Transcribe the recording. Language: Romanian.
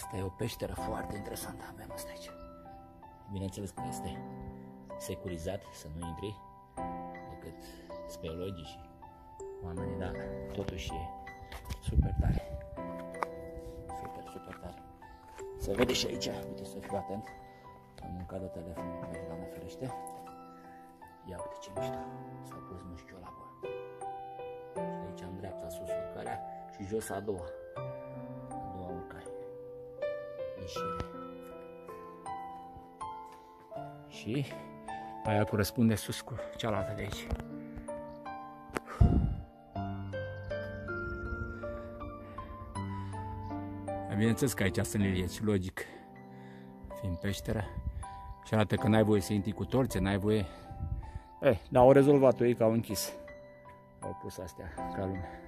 Asta e o peșteră foarte interesantă, avem asta aici. Bineînțeles că este securizat să nu intri decât speleologii și oamenii, dar totuși e super tare. Super tare. Se vede și aici, uite să fiu atent. Am mâncat de telefonul pe aici, Doamne ferește. Ia uite ce mișto, s-a pus mușchiul la acolo. Și aici în dreapta sus urcarea și jos a doua urcare. Ieșire. Și aia corespunde sus cu cealaltă de aici. Bineînțeles că aici sunt lilieci, logic, fiind peșteră. Și arată că n-ai voie să intri cu torțe, n-ai voie. Dar au rezolvat-o ei că au închis. Au pus astea ca lume.